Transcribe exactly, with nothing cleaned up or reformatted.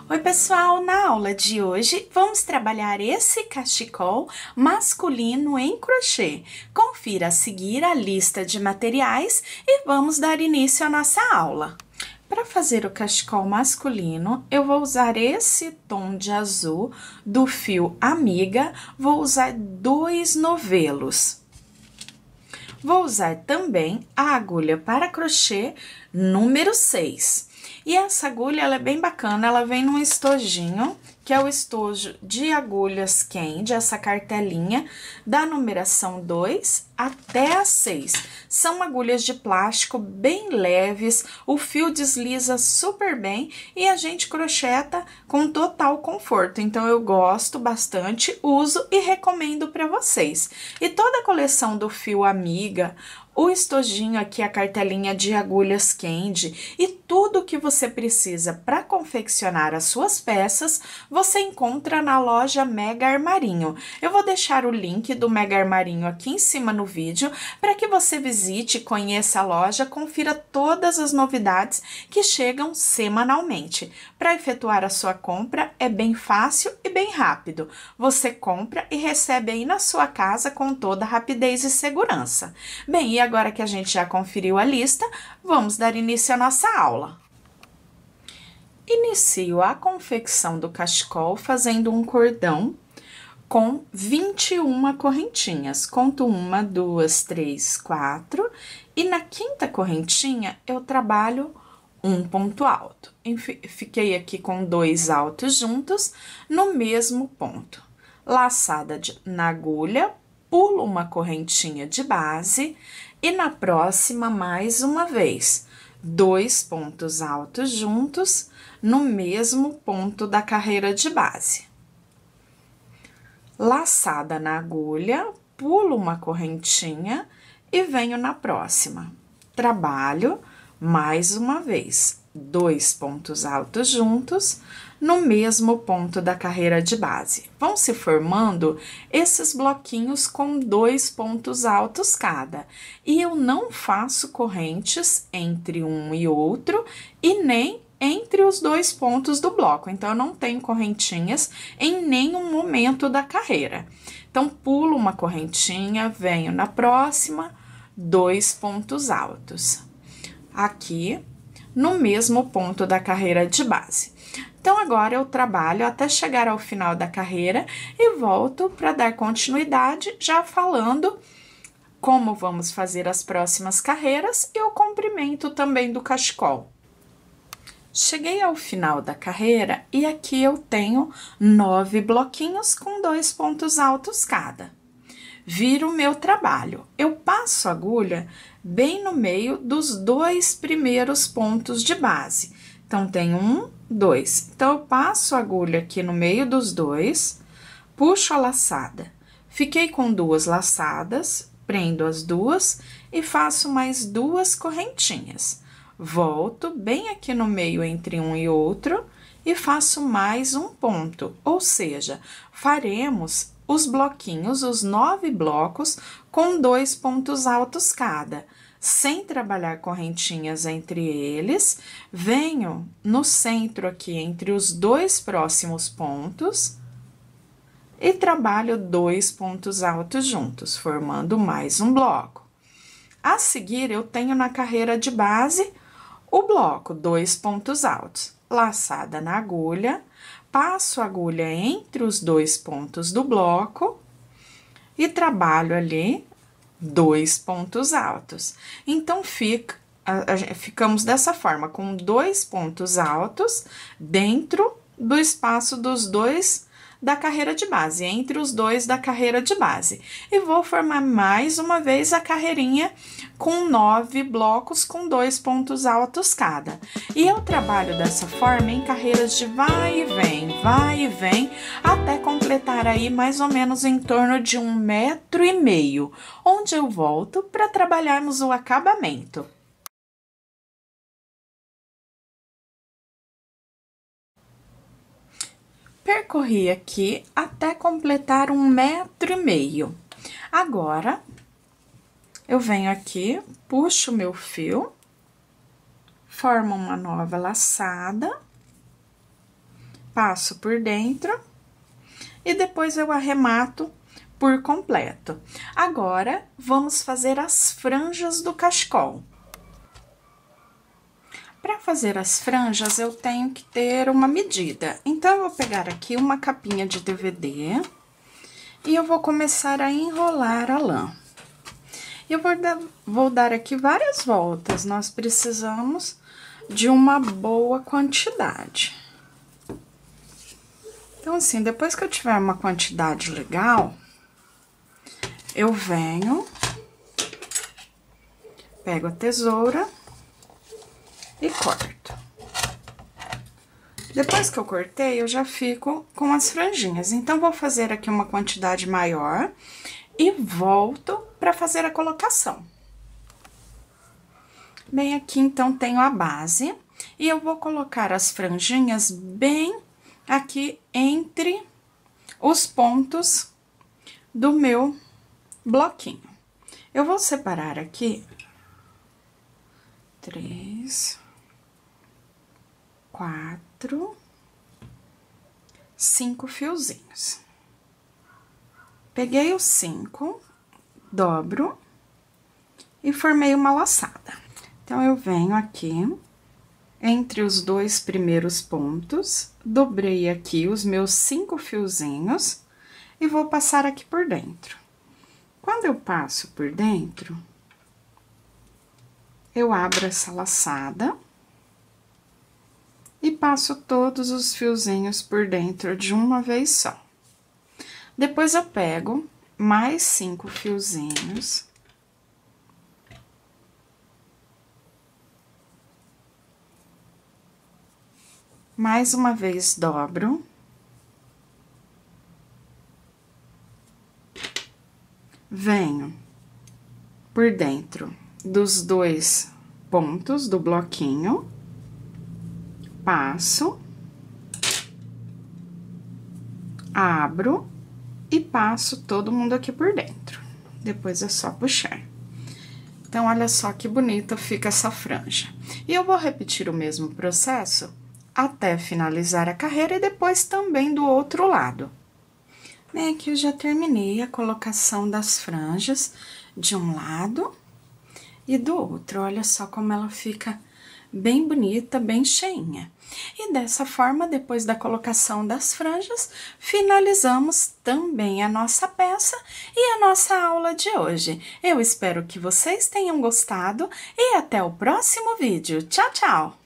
Oi, pessoal! Na aula de hoje, vamos trabalhar esse cachecol masculino em crochê. Confira a seguir a lista de materiais e vamos dar início à nossa aula. Para fazer o cachecol masculino, eu vou usar esse tom de azul do fio Amiga, vou usar dois novelos. Vou usar também a agulha para crochê número seis. E essa agulha, ela é bem bacana, ela vem num estojinho, que é o estojo de agulhas Candy, essa cartelinha, da numeração dois até a seis. São agulhas de plástico bem leves, o fio desliza super bem e a gente crocheta com total conforto. Então, eu gosto bastante, uso e recomendo para vocês. E toda a coleção do fio Amiga, o estojinho aqui, a cartelinha de agulhas Candy e tudo que você precisa para confeccionar as suas peças, você encontra na loja Mega Armarinho. Eu vou deixar o link do Mega Armarinho aqui em cima no vídeo para que você visite, conheça a loja, confira todas as novidades que chegam semanalmente. Para efetuar a sua compra é bem fácil e bem rápido. Você compra e recebe aí na sua casa com toda rapidez e segurança. Bem, e agora que a gente já conferiu a lista, vamos dar início à nossa aula. Inicio a confecção do cachecol fazendo um cordão com vinte e uma correntinhas. Conto uma, duas, três, quatro. E na quinta correntinha, eu trabalho um ponto alto. Fiquei aqui com dois altos juntos no mesmo ponto. Laçada de, na agulha, pulo uma correntinha de base e na próxima, mais uma vez, dois pontos altos juntos no mesmo ponto da carreira de base. Laçada na agulha, pulo uma correntinha e venho na próxima. Trabalho mais uma vez, dois pontos altos juntos no mesmo ponto da carreira de base. Vão se formando esses bloquinhos com dois pontos altos cada. E eu não faço correntes entre um e outro e nem entre os dois pontos do bloco. Então, eu não tenho correntinhas em nenhum momento da carreira. Então, pulo uma correntinha, venho na próxima, dois pontos altos. Aqui, no mesmo ponto da carreira de base. Então, agora eu trabalho até chegar ao final da carreira e volto para dar continuidade, já falando como vamos fazer as próximas carreiras e o comprimento também do cachecol. Cheguei ao final da carreira e aqui eu tenho nove bloquinhos com dois pontos altos cada. Viro o meu trabalho. Eu passo a agulha bem no meio dos dois primeiros pontos de base. Então, tem um, dois. Então, eu passo a agulha aqui no meio dos dois, puxo a laçada. Fiquei com duas laçadas, prendo as duas e faço mais duas correntinhas. Volto bem aqui no meio entre um e outro e faço mais um ponto, ou seja, faremos os bloquinhos, os nove blocos, com dois pontos altos cada. Sem trabalhar correntinhas entre eles, venho no centro aqui, entre os dois próximos pontos, e trabalho dois pontos altos juntos, formando mais um bloco. A seguir, eu tenho na carreira de base o bloco, dois pontos altos, laçada na agulha, passo a agulha entre os dois pontos do bloco e trabalho ali dois pontos altos. Então, fica, a, a, ficamos dessa forma, com dois pontos altos dentro do espaço dos dois da carreira de base, entre os dois da carreira de base. E vou formar mais uma vez a carreirinha com nove blocos com dois pontos altos cada. E eu trabalho dessa forma em carreiras de vai e vem, vai e vem, até completar aí mais ou menos em torno de um metro e meio, onde eu volto para trabalharmos o acabamento. Percorri aqui até completar um metro e meio. Agora, eu venho aqui, puxo o meu fio, formo uma nova laçada, passo por dentro e depois eu arremato por completo. Agora, vamos fazer as franjas do cachecol. Para fazer as franjas, eu tenho que ter uma medida. Então, eu vou pegar aqui uma capinha de D V D e eu vou começar a enrolar a lã. Eu vou dar, vou dar aqui várias voltas, nós precisamos de uma boa quantidade. Então, assim, depois que eu tiver uma quantidade legal, eu venho, pego a tesoura e corto. Depois que eu cortei, eu já fico com as franjinhas. Então, vou fazer aqui uma quantidade maior e volto para fazer a colocação. Bem, aqui, então, tenho a base e eu vou colocar as franjinhas bem aqui entre os pontos do meu bloquinho. Eu vou separar aqui três, quatro, cinco fiozinhos. Peguei os cinco, dobro e formei uma laçada. Então, eu venho aqui entre os dois primeiros pontos, dobrei aqui os meus cinco fiozinhos e vou passar aqui por dentro. Quando eu passo por dentro, eu abro essa laçada e passo todos os fiozinhos por dentro de uma vez só. Depois, eu pego mais cinco fiozinhos. Mais uma vez, dobro. Venho por dentro dos dois pontos do bloquinho, passo, abro e passo todo mundo aqui por dentro. Depois é só puxar. Então, olha só que bonita fica essa franja. E eu vou repetir o mesmo processo até finalizar a carreira e depois também do outro lado. Bem, aqui eu já terminei a colocação das franjas de um lado e do outro. Olha só como ela fica bem bonita, bem cheinha. E dessa forma, depois da colocação das franjas, finalizamos também a nossa peça e a nossa aula de hoje. Eu espero que vocês tenham gostado e até o próximo vídeo. Tchau, tchau!